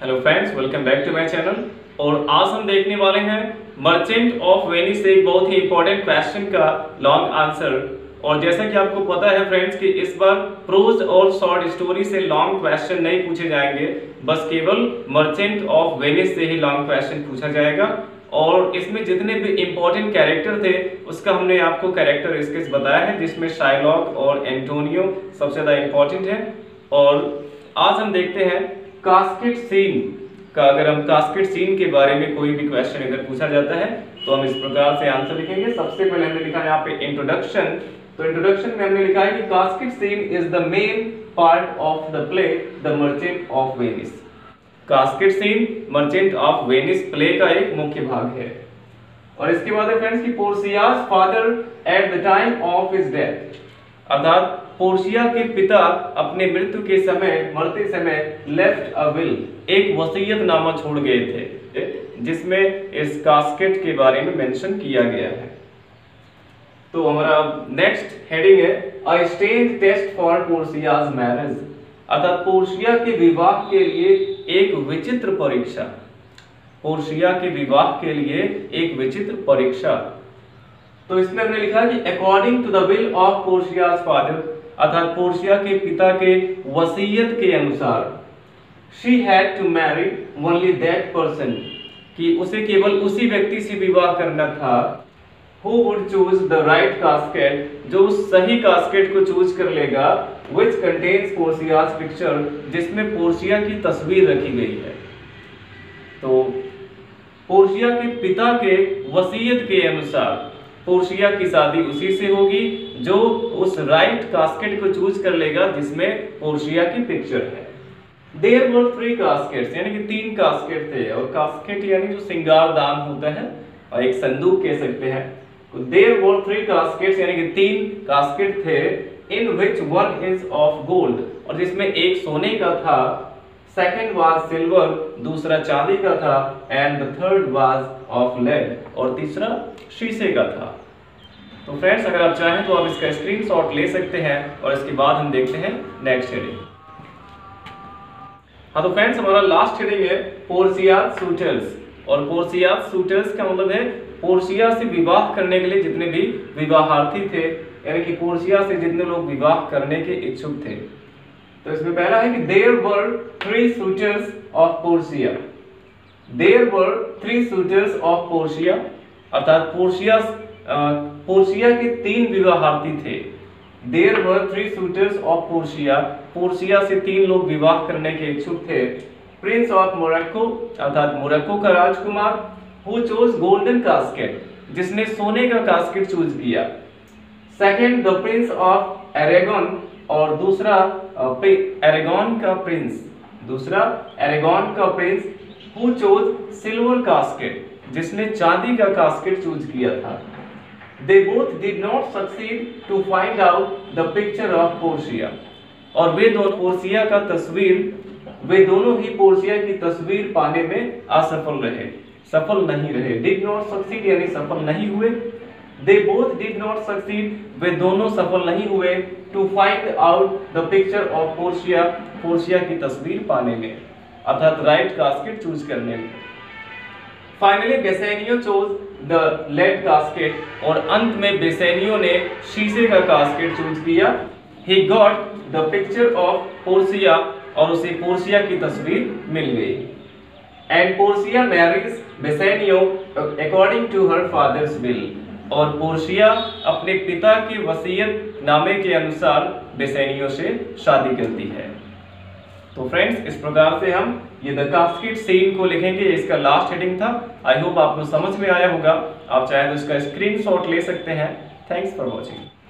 Hello friends, welcome back to my channel. और आज हम देखने वाले हैं मर्चेंट ऑफ वेनिस से एक बहुत ही इंपॉर्टेंट क्वेश्चन का लॉन्ग आंसर। और जैसा कि आपको पता है फ्रेंड्स कि इस बार प्रोज और शॉर्ट स्टोरी से लॉन्ग क्वेश्चन नहीं पूछे जाएंगे, बस केवल मर्चेंट ऑफ वेनिस से ही लॉन्ग क्वेश्चन पूछा जाएगा। और इसमें जितने भी इंपॉर्टेंट कैरेक्टर थे उसका हमने आपको कैरेक्टर स्केच बताया है, जिसमें शाइलॉक और एंटोनियो सबसे ज्यादा इंपॉर्टेंट है। और आज हम देखते हैं कास्केट सीन का। अगर हम कास्केट सीन के बारे में कोई भी क्वेश्चन अगर पूछा जाता है तो हम इस प्रकार से आंसर लिखेंगे। सबसे पहले हमने लिखा है यहाँ पे इंट्रोडक्शन। तो इंट्रोडक्शन में हमने लिखा है कि casket scene is the main part of the play the merchant of Venice. Casket scene merchant of Venice play का एक मुख्य भाग है। और इसके बाद है फ्रेंड्स कि Portia's father at the time of his death, अर्थात पोर्शिया के पिता अपने मृत्यु के समय, मरते समय लेफ्ट अ विल, एक वसीयतनामा छोड़ गए थे, जिसमें इस कास्केट के बारे में मेंशन किया गया है। तो हमारा नेक्स्ट हेडिंग है a stage test for Portia's marriage, अर्थात पोर्शिया के विवाह के लिए एक विचित्र परीक्षा। पोर्शिया के विवाह के लिए एक विचित्र परीक्षा। तो इसमें हमने लिखा कि according to the will of Portia's father, अर्थात पोर्शिया के पिता के वसीयत के अनुसार, she had to marry only that person, कि उसे केवल उसी व्यक्ति से विवाह करना था, who would choose the right casket, जो सही कास्केट को चूज कर लेगा, which contains पोर्शियाज पिक्चर, जिसमें पोर्शिया की तस्वीर रखी गई है। तो पोर्शिया के पिता के वसीयत के अनुसार पोर्शिया की शादी उसी से होगी जो उस राइट कास्केट को चूज कर लेगा जिसमें पोर्शिया की पिक्चर है। There were 3 caskets, यानी कि 3 कास्केट थे। और कास्केट यानी जो सिंगारदान होता है और एक संदूक कह सकते हैं। तो There were 3 caskets, यानी कि 3 कास्केट थे, in which one is of gold, और जिसमें एक सोने का था, second was silver, दूसरा चांदी का था, and the third was of lead, और तीसरा शीशे का था। तो फ्रेंड्स, अगर आप चाहें तो आप इसका स्क्रीनशॉट ले सकते हैं और इसके बाद हम देखते हैं नेक्स्ट हेडिंग। हाँ, तो फ्रेंड्स हमारा लास्ट हेडिंग है पोर्शियाज सूटर्स। और पोर्शियाज सूटर्स का मतलब है पोर्शिया से विवाह करने के लिए जितने भी विवाहार्थी थे, यानी कि पोर्शिया से जितने लोग विवाह करने के इच्छुक थे। तो इसमें पहला है कि there were 3 suitors of Portia. There were 3 suitors of Portia, अर्थात पोर्शिया के 3 विवाहार्थी थे। There were 3 suitors of Portia, Portia से 3 लोग विवाह करने के इच्छुक थे। प्रिंस ऑफ मोरक्को, अर्थात मोरक्को का राजकुमार, हु चोज गोल्डन कास्केट, जिसने सोने का कास्केट चूज किया। Second the prince of Aragon, और दूसरा एरेगन का prince, who chose silver casket, जिसने चांदी का कास्केट चूज किया था। They both did not succeed to find out the picture of Portia, और वे दोनों ही पोर्शिया की तस्वीर पाने में असफल रहे, सफल नहीं रहे। Did not succeed यानी सफल नहीं हुए। They both did not succeed, वे दोनों सफल नहीं हुए, to find out the picture of Portia, Portia की तस्वीर पाने में, अर्थात राइट कास्केट चूज करने में। Finally Bassanio chose the lead casket, और अंत में बेसेनियो ने शीशे का कास्केट चूज किया। He got the picture of Portia, और उसे पोर्शिया की तस्वीर मिल गई। And Portia marries Bassanio according to her father's will, और पोर्शिया अपने पिता के वसीयत नामे के अनुसार बेसेनियो से शादी करती है। तो फ्रेंड्स, इस प्रकार से हम ये द कास्केट सीन को लिखेंगे। इसका लास्ट हेडिंग था। आई होप आपको समझ में आया होगा। आप चाहे तो इसका स्क्रीनशॉट ले सकते हैं। Thanks for watching.